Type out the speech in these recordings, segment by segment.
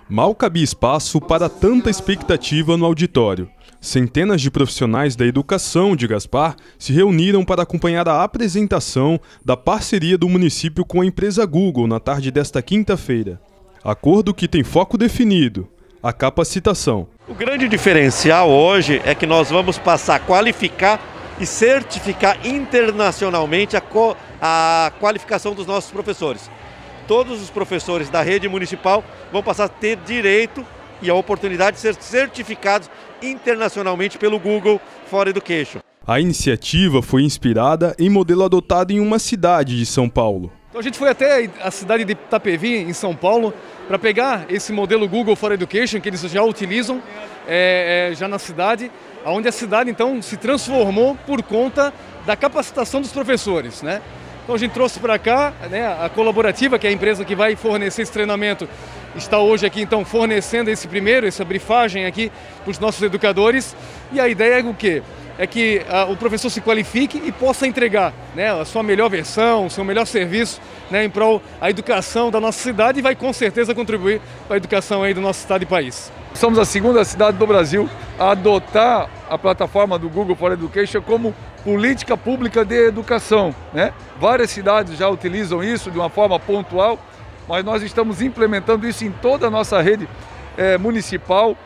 Mal cabia espaço para tanta expectativa no auditório. Centenas de profissionais da educação de Gaspar se reuniram para acompanhar a apresentação da parceria do município com a empresa Google na tarde desta quinta-feira. Acordo que tem foco definido: a capacitação. O grande diferencial hoje é que nós vamos passar a qualificar e certificar internacionalmente a qualificação dos nossos professores. Todos os professores da rede municipal vão passar a ter direito e a oportunidade de ser certificados internacionalmente pelo Google for Education. A iniciativa foi inspirada em modelo adotado em uma cidade de São Paulo. Então a gente foi até a cidade de Itapevi, em São Paulo, para pegar esse modelo Google for Education, que eles já utilizam já na cidade, onde a cidade então se transformou por conta da capacitação dos professores, né? Então a gente trouxe para cá, né, a Colaborativa, que é a empresa que vai fornecer esse treinamento, está hoje aqui então fornecendo essa brifagem aqui para os nossos educadores. E a ideia é o quê? É que o professor se qualifique e possa entregar, né, a sua melhor versão, o seu melhor serviço, né, em prol da educação da nossa cidade, e vai com certeza contribuir para a educação aí do nosso estado e país. Somos a segunda cidade do Brasil a adotar a plataforma do Google for Education como política pública de educação, né? Várias cidades já utilizam isso de uma forma pontual, mas nós estamos implementando isso em toda a nossa rede municipal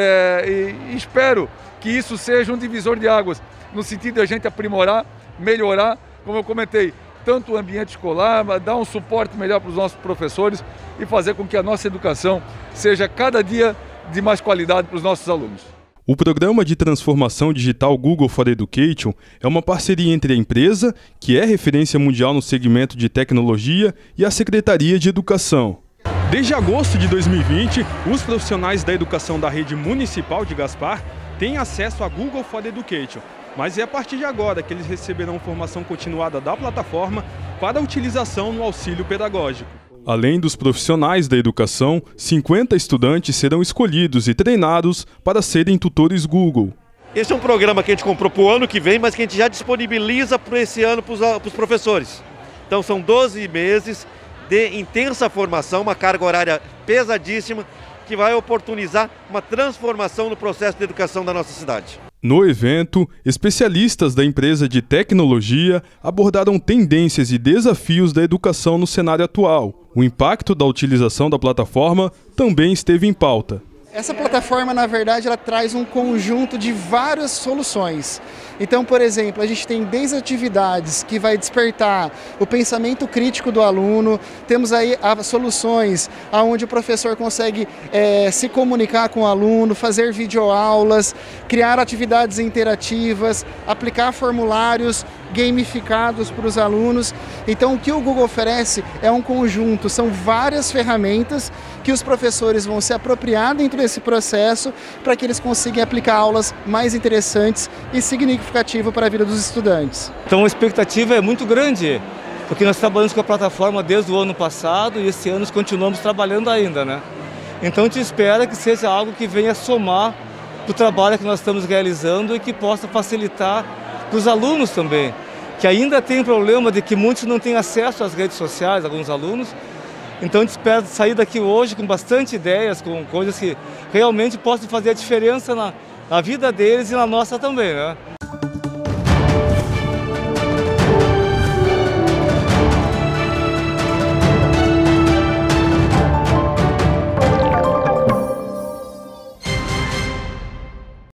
e espero que isso seja um divisor de águas, no sentido de a gente aprimorar, melhorar, como eu comentei, tanto o ambiente escolar, dar um suporte melhor para os nossos professores e fazer com que a nossa educação seja cada dia de mais qualidade para os nossos alunos. O programa de transformação digital Google for Education é uma parceria entre a empresa, que é referência mundial no segmento de tecnologia, e a Secretaria de Educação. Desde agosto de 2020, os profissionais da educação da rede municipal de Gaspar têm acesso a Google for Education, mas é a partir de agora que eles receberão formação continuada da plataforma para a utilização no auxílio pedagógico. Além dos profissionais da educação, 50 estudantes serão escolhidos e treinados para serem tutores Google. Esse é um programa que a gente comprou para o ano que vem, mas que a gente já disponibiliza para esse ano para os professores. Então são 12 meses de intensa formação, uma carga horária pesadíssima, que vai oportunizar uma transformação no processo de educação da nossa cidade. No evento, especialistas da empresa de tecnologia abordaram tendências e desafios da educação no cenário atual. O impacto da utilização da plataforma também esteve em pauta. Essa plataforma, na verdade, ela traz um conjunto de várias soluções. Então, por exemplo, a gente tem desde atividades que vai despertar o pensamento crítico do aluno, temos aí as soluções onde o professor consegue se comunicar com o aluno, fazer videoaulas, criar atividades interativas, aplicar formulários gamificados para os alunos. Então, o que o Google oferece é um conjunto, são várias ferramentas que os professores vão se apropriar dentro desse processo para que eles consigam aplicar aulas mais interessantes e significativas para a vida dos estudantes. Então a expectativa é muito grande, porque nós trabalhamos com a plataforma desde o ano passado e esse ano continuamos trabalhando ainda, né? Então a gente espera que seja algo que venha somar para o trabalho que nós estamos realizando e que possa facilitar para os alunos também, que ainda tem o problema de que muitos não têm acesso às redes sociais, alguns alunos. Então a gente espera sair daqui hoje com bastante ideias, com coisas que realmente possam fazer a diferença na vida deles e na nossa também, né?